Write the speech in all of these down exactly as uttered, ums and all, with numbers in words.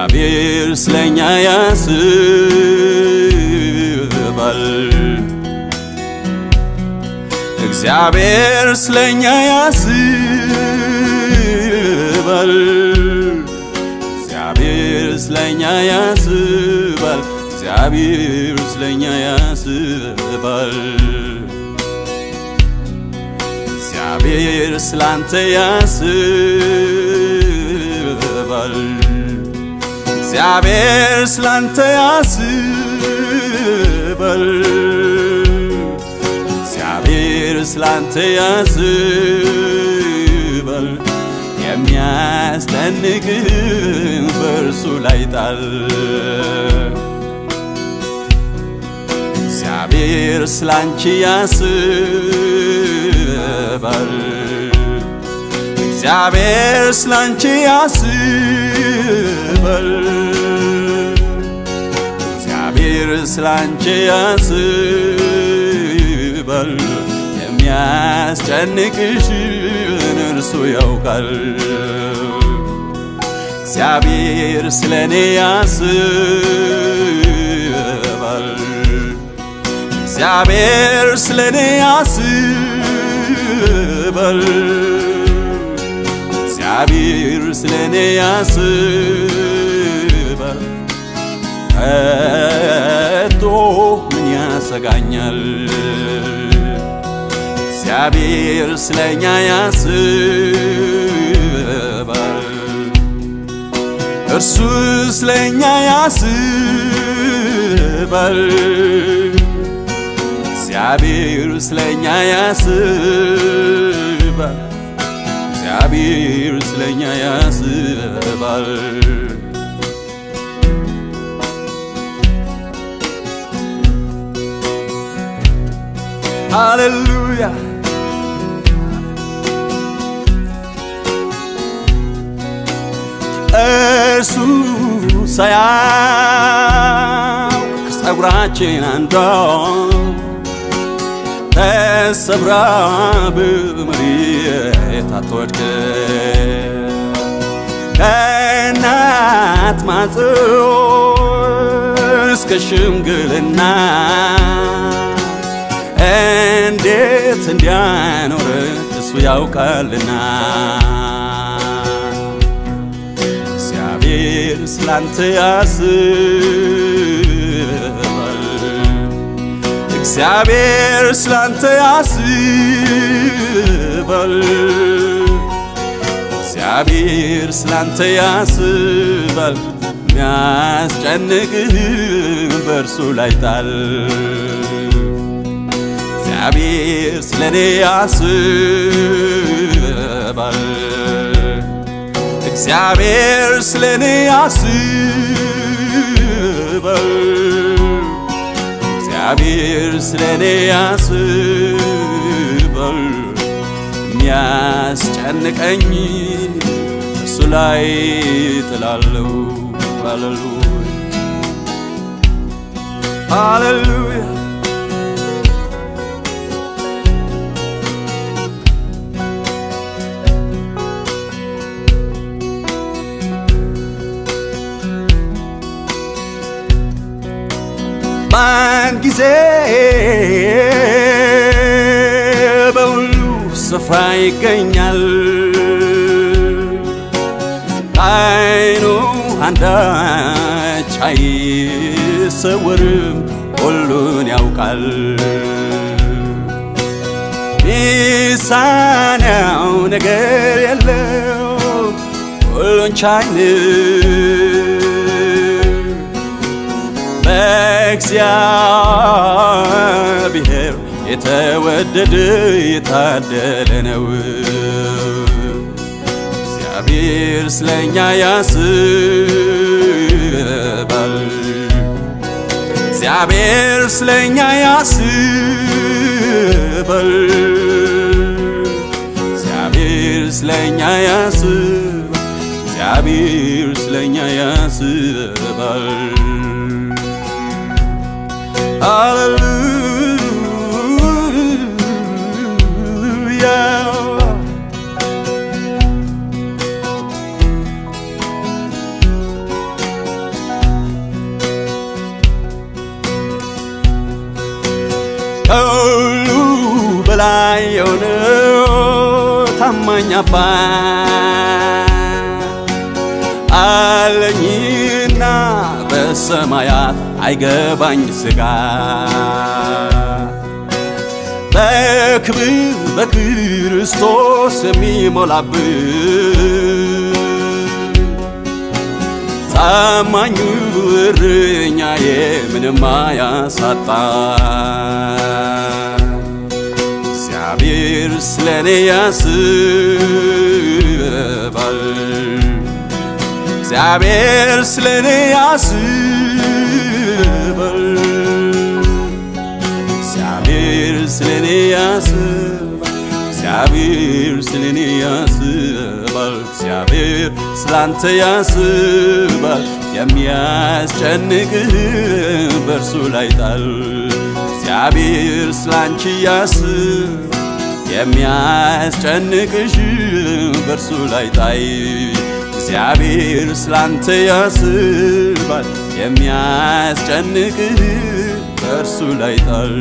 እግዚአብሔር ስለኛ ያስባል እግዚአብሔር ስለኛ ያስባል እግዚአብሔር ስለኛ ያስባል እግዚአብሔር ስለኛ ያስባል እግዚአብሔር ስላንተ ያስባል እግዚአብሔር ስላንተ ያስባል እግዚአብሔር ስላንተ ያስባል የሚያስደንቅህን በእርሱ ላይ ጣል እግዚአብሔር ስላንቺ ያስባል እግዚአብሔር ስላንቺ ያስባል እግዚአብሔር ስላንቺ ያስባል የሚያስጨንቅሽን እርሱ ያውቃል እግዚአብሔር ስለኔ ያስባል እግዚአብሔር ስለኔ ያስባል እግዚአብሔር ስለኔ ያስባል ከቶ ምን ያሰጋኛል እግዚአብሔር ስለኛ ያስባል እርሱ ስለኛ ያስባል እግዚአብሔር ስለኛ ያስባል እግዚአብሔር ስለኛ ያስባል ሃሌሉያ እርሱ ሳያውቅ ፀጉራችን አንዷ ተሰብራ በመሬት አትወድቅ ከእናት ማኅፀን እስከ ሽምግልና እንዴት እንዲያኖረች እሱ ያውቃልና እግዚአብሔር ስላንተ ያስባል እግዚአብሔር ስላንተ ያስባል እግዚአብሔር ስላንተ ያስባል የሚያስጨንቅህን በእርሱ ላይ ጣል እግዚአብሔር ስለኔ ያስባል እግዚአብሔር ስለኔ ያስባል እግዚአብሔር ስለኔ ያስባል የሚያስጨንቀኝ እሱ ላይ ጥላለሁ ሃሌሉያ ሃሌሉያ በአንድ ጊዜ በሁሉ ስፍራ ይገኛል ከዓይኑ አንዳች አይሰወርም ሁሉን ያውቃል ሚሳነው ነገር የለው ሁሉን ቻይ በእግዚአብሔር የተወደደ የታደለ ነው እግዚአብሔር ስለኛ ያስባል እግዚአብሔር ስለኛ ያስባል እግዚአብሔር ስለኛ ያስባል እግዚአብሔር ስለኛ ያስባል Hallelujah ታማኝ አባት አለኝና በሰማያት አይገባኝ ስጋት በክብር በክርስቶስ የሚሞላብን ታማኙ እረኛዬ ምንም አያሳጣኝ እግዚአብሔር ስለኔ ያስባል እግዚአብሔር ስለኔ ያስባል እግዚአብሔር ስለኔ ያስባል እግዚአብሔር ስለኔ ያስባል እግዚአብሔር ስላንተ ያስባል የሚያስጨንቅህ በእርሱ ላይ ጣል እግዚአብሔር ስላንቺ ያስባል የሚያስጨንቅሽ በእርሱ ላይ ጣይ እግዚአብሔር ስላንተ ያስባል የሚያስጨንቅህ በእርሱ ላይ ጣል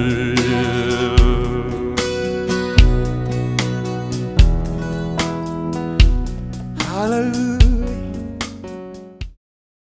Hallelujah